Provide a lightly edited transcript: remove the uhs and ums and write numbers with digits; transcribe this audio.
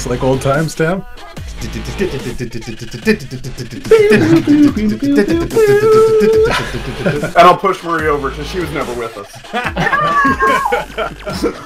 Just like old times, Tam? And I'll push Marie over because she was never with us.